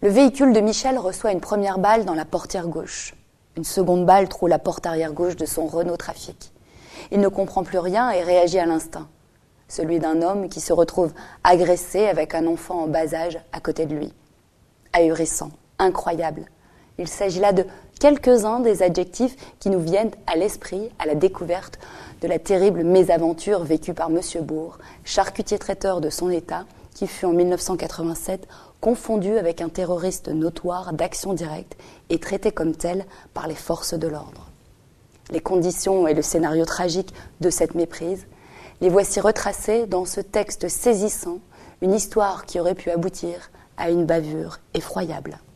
Le véhicule de Michel reçoit une première balle dans la portière gauche. Une seconde balle troue la porte arrière gauche de son Renault Trafic. Il ne comprend plus rien et réagit à l'instinct. Celui d'un homme qui se retrouve agressé avec un enfant en bas âge à côté de lui. Ahurissant, incroyable. Il s'agit là de quelques-uns des adjectifs qui nous viennent à l'esprit à la découverte de la terrible mésaventure vécue par M. Bourg, charcutier traiteur de son état, qui fut en 1987 confondu avec un terroriste notoire d'action directe et traité comme tel par les forces de l'ordre. Les conditions et le scénario tragique de cette méprise, les voici retracés dans ce texte saisissant, une histoire qui aurait pu aboutir à une bavure effroyable.